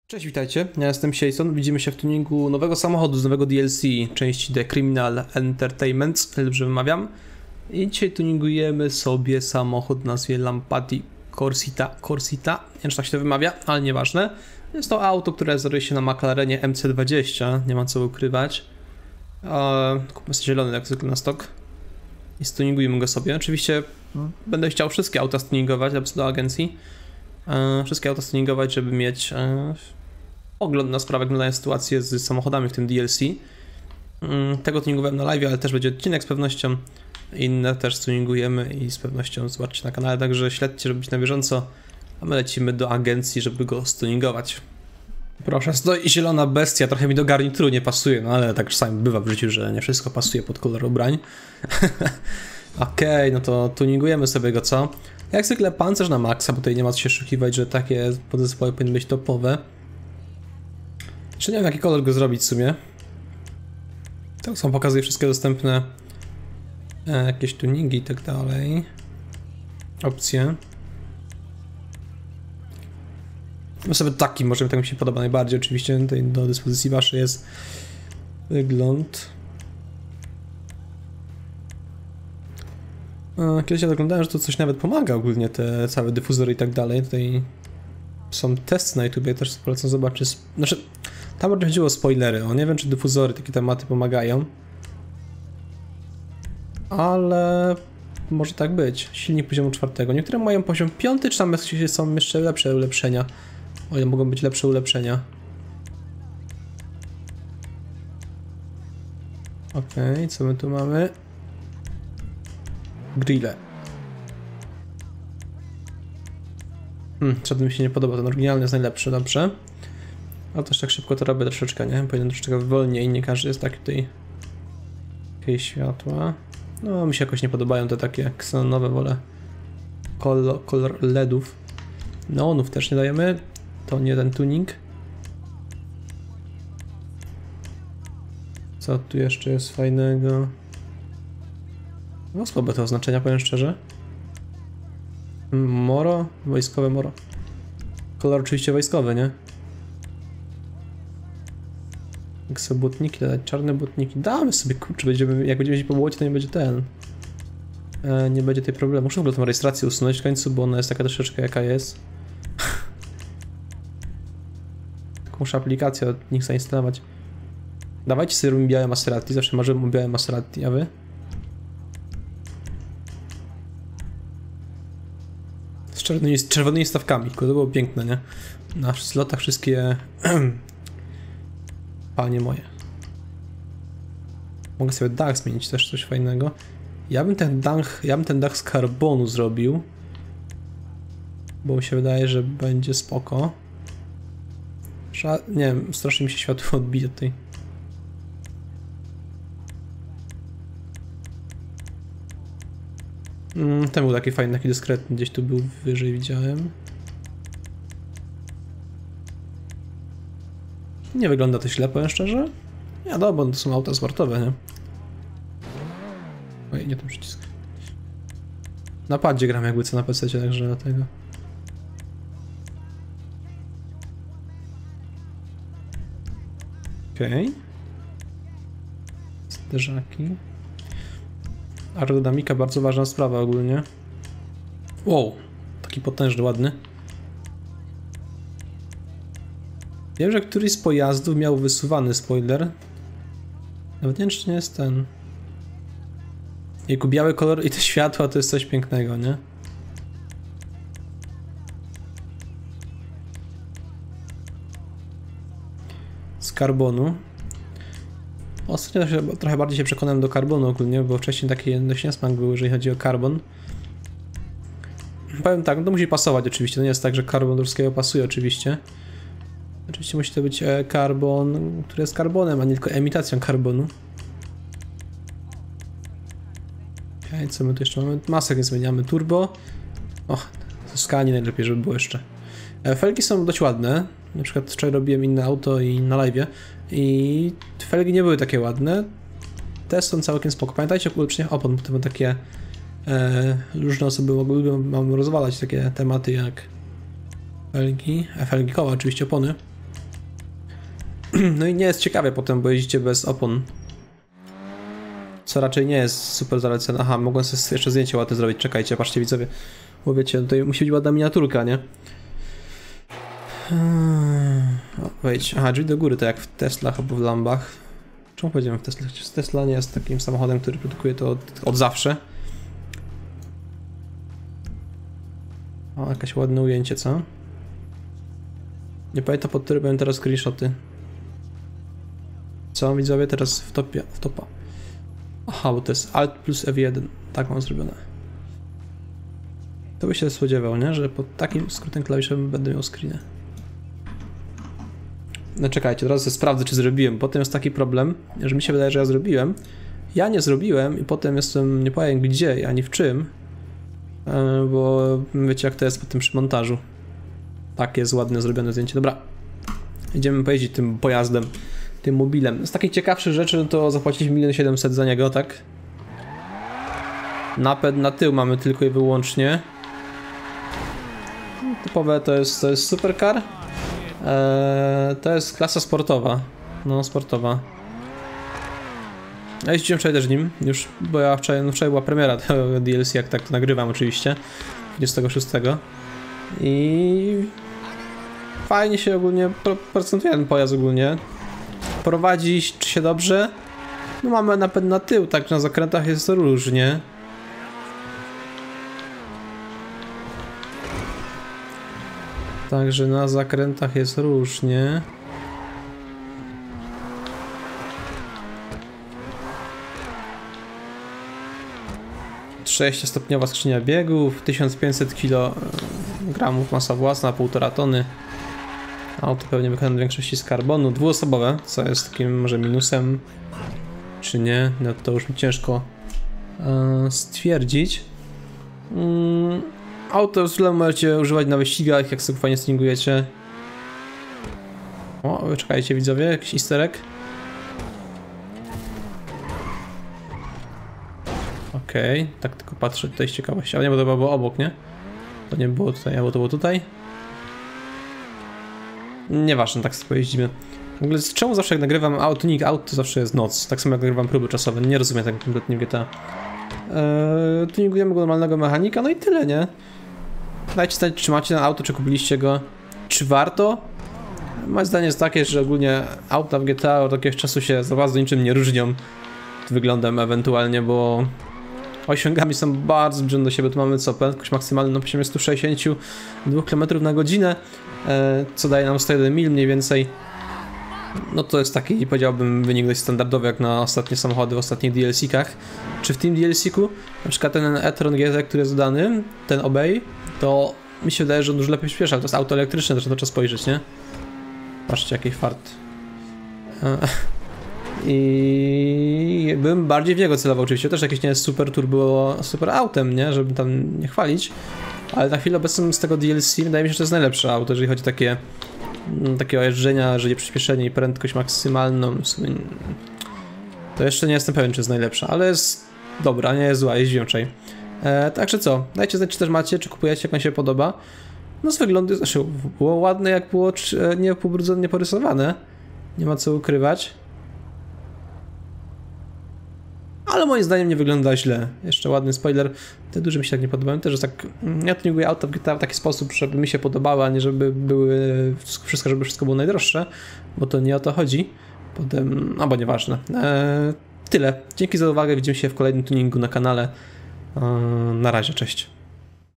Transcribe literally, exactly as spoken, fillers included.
Cześć, witajcie, ja jestem Sieson. Widzimy się w tuningu nowego samochodu z nowego D L C, części The Criminal Entertainment, dobrze wymawiam. I dzisiaj tuningujemy sobie samochód o nazwie Lamborghini Corsita, Corsita, nie wiem czy tak się to wymawia, ale nieważne. Jest to auto, które znajduje się na McLarenie M C dwadzieścia, nie ma co ukrywać. Eee, kupmy sobie zielony jak zwykle na stok i stuningujemy go sobie. Oczywiście będę chciał wszystkie auta stuningować do agencji. Eee, wszystkie auta stuningować, żeby mieć eee, ogląd na sprawę, jak wyglądają sytuacje z samochodami w tym D L C. Tego tuningowałem na live, ale też będzie odcinek z pewnością. Inne też tuningujemy i z pewnością zobaczcie na kanale, także śledźcie, żeby być na bieżąco. A my lecimy do agencji, żeby go stuningować. Proszę, stoi zielona bestia, trochę mi do garnituru nie pasuje, no ale tak czasami bywa w życiu, że nie wszystko pasuje pod kolor ubrań. Okej, okay, no to tuningujemy sobie go, co? Jak zwykle pancerz na maksa, bo tutaj nie ma co się szukiwać, że takie podzespoły powinny być topowe. Jeszcze nie wiem, jaki kolor go zrobić w sumie. Tak samo pokazuje wszystkie dostępne e, jakieś tuningi i tak dalej. Opcje. No sobie taki, może tak mi się podoba najbardziej. Oczywiście tutaj do dyspozycji waszej jest wygląd. E, kiedyś ja oglądałem, że to coś nawet pomaga ogólnie, te całe dyfuzory i tak dalej. Tutaj są testy na YouTubie, też polecam zobaczyć. Znaczy, tam bardziej chodziło o spoilery. O, nie wiem, czy dyfuzory, takie tematy pomagają. Ale może tak być. Silnik poziomu czwartego. Niektóre mają poziom piąty, czy tam są jeszcze lepsze ulepszenia. O ile mogą być lepsze ulepszenia. Okej, okay, co my tu mamy? Grille. Hmm, żaden mi się nie podoba, ten oryginalny jest najlepszy, dobrze. Ale też tak szybko to robię troszeczkę, nie? Powinien troszeczkę wolniej, nie każdy jest taki tutaj. Jakieś światła. No, mi się jakoś nie podobają te takie ksenonowe, wolę kolor, kolor ledów. Neonów też nie dajemy. To nie ten tuning. Co tu jeszcze jest fajnego? No słabe te oznaczenia, powiem szczerze. Moro? Wojskowe moro. Kolor oczywiście wojskowy, nie? Jak sobie błotniki dać, czarne błotniki. Damy sobie, kurczę, będziemy, jak będziemy jeździć po błocie, to nie będzie ten. E, nie będzie tej problemu. Muszę w ogóle tę rejestrację usunąć w końcu, bo ona jest taka troszeczkę jaka jest. Tylko muszę aplikację od nich zainstalować. Dawajcie sobie robimy białe Maserati, zawsze marzymy o białe Maserati, a wy? Z czerwonymi, z czerwonymi stawkami, to było piękne, nie? Na slotach wszystkie... Panie moje. Mogę sobie dach zmienić, też coś fajnego. Ja bym ten dach, ja bym ten dach z karbonu zrobił. Bo mi się wydaje, że będzie spoko. Ża nie wiem, strasznie mi się światło odbija tutaj. Mm, ten był taki fajny, taki dyskretny, gdzieś tu był wyżej, widziałem. Nie wygląda to źle, powiem szczerze. Ja no, bo to są auta sportowe, nie? Oj, nie ten przycisk. Na padzie gram jakby co na P C, także dlatego. Okej. Okay. Zderzaki. Aerodynamika, bardzo ważna sprawa ogólnie. Wow, taki potężny, ładny. Wiem, że któryś z pojazdów miał wysuwany spoiler. Nawet nie wiem, czy nie jest ten. Jego biały kolor i te światła to jest coś pięknego, nie? Z karbonu. Ostatnio się, trochę bardziej się przekonałem do karbonu ogólnie, bo wcześniej taki dość niesmak był, jeżeli chodzi o karbon. Powiem tak, no to musi pasować oczywiście, to nie jest tak, że karbon do wszystkiego pasuje oczywiście. Oczywiście musi to być karbon, który jest karbonem, a nie tylko emitacją karbonu. Okej, co my tu jeszcze mamy? Masek nie zmieniamy. Turbo. O, skanie najlepiej, żeby było jeszcze. Felgi są dość ładne. Na przykład wczoraj robiłem inne auto i na live'ie i felgi nie były takie ładne. Te są całkiem spoko. Pamiętajcie o ulepszeniach opon, bo to były takie e, różne osoby mogły mam rozwalać takie tematy jak felgi, felgi koła, oczywiście opony. No i nie jest ciekawie potem, bo jeździcie bez opon. Co raczej nie jest super zalecane. Aha, mogłem sobie jeszcze zdjęcie ładne zrobić. Czekajcie, patrzcie widzowie. Bo wiecie, tutaj musi być ładna miniaturka, nie? O, wejdź. Aha, drzwi do góry, tak jak w Teslach albo w Lambach. Czemu powiedziałem w Teslach? Tesla nie jest takim samochodem, który produkuje to od, od zawsze. O, jakieś ładne ujęcie, co? Nie pamiętam, pod który będą teraz screenshoty. Co widzowie teraz w topie, w topa. Aha, bo to jest Alt plus F jeden. Tak mam zrobione. To by się spodziewał, nie? Że pod takim skrótem klawiszem będę miał screeny. No czekajcie, teraz sobie sprawdzę, czy zrobiłem. Potem jest taki problem, że mi się wydaje, że ja zrobiłem. Ja nie zrobiłem i potem jestem, nie powiem gdzie, ani w czym. Bo wiecie jak to jest potem przy montażu. Tak, jest ładne zrobione zdjęcie. Dobra, idziemy pojeździć tym pojazdem, tym mobilem. Z takich ciekawszych rzeczy to zapłaciliśmy milion siedemset za niego, tak? Napęd na tył mamy tylko i wyłącznie. Typowe to jest, to jest supercar. Eee, to jest klasa sportowa. No, sportowa. Ja jeździłem wczoraj też nim, już, bo ja wczoraj, no wczoraj była premiera tego D L C, jak tak to nagrywam oczywiście, dwudziestego szóstego. I fajnie się ogólnie procentuje ten pojazd ogólnie. Prowadzi się dobrze. No mamy napęd na tył, tak na zakrętach jest różnie. Także na zakrętach jest różnie. sześciostopniowa skrzynia biegów, tysiąc pięćset kilogramów masa własna, półtora tony. Auto pewnie wykonane w większości z karbonu, dwuosobowe, co jest takim może minusem, czy nie, no to już mi ciężko e, stwierdzić. Mm, auto z tle możecie używać na wyścigach, jak sobie fajnie stringujecie. O, czekajcie widzowie, jakiś easter egg. Okej, okay, tak tylko patrzę tutaj z ciekawości, ale nie, bo to było obok, nie? To nie było tutaj, albo to było tutaj. Nieważne, tak sobie pojeździmy. W ogóle czemu zawsze jak nagrywam auto, tuning auto, to zawsze jest noc. Tak samo jak nagrywam próby czasowe, nie rozumiem tego kompletnie w G T A. Eee, tuningujemy go normalnego mechanika, no i tyle, nie? Dajcie znać, czy macie na auto, czy kupiliście go. Czy warto? Moje zdanie jest takie, że ogólnie auta w G T A od jakiegoś czasu się za bardzo niczym nie różnią wyglądem ewentualnie, bo osiągami są bardzo zbliżone do siebie. Tu mamy co, prędkość maksymalna na poziomie sto sześćdziesiąt dwa kilometrów na godzinę, e, co daje nam sto jeden mil mniej więcej. No to jest taki, powiedziałbym, wynik dość standardowy jak na ostatnie samochody w ostatnich D L C-kach. Czy w tym D L C-ku, na przykład ten e-tron G T, który jest dodany, ten Obey, to mi się wydaje, że on dużo lepiej przyspiesza. To jest auto elektryczne, to trzeba to spojrzeć, nie? Patrzcie, jaki fart. E I bym bardziej w niego celował oczywiście, też jakieś nie jest super turbo, super autem, nie, żeby tam nie chwalić, ale na chwilę obecną z tego D L C wydaje mi się, że to jest najlepsze auto, jeżeli chodzi o takie takie jeżdżenia, że przyspieszenie i prędkość maksymalną, w sumie, to jeszcze nie jestem pewien, czy jest najlepsza, ale jest dobra, nie jest zła, jeździłem wczoraj. E, także co, dajcie znać, czy też macie, czy kupujecie, jak wam się podoba. No z wyglądu, znaczy było ładne, jak było nie pobrudzone, nie porysowane, nie ma co ukrywać. Ale moim zdaniem nie wygląda źle. Jeszcze ładny spoiler. Te duże mi się tak nie podobają. Też tak, ja tuninguję auto w G T A w taki sposób, żeby mi się podobały, a nie żeby były wszystko, żeby wszystko było najdroższe, bo to nie o to chodzi. Potem, no bo nieważne. Eee, tyle. Dzięki za uwagę. Widzimy się w kolejnym tuningu na kanale. Eee, na razie, cześć.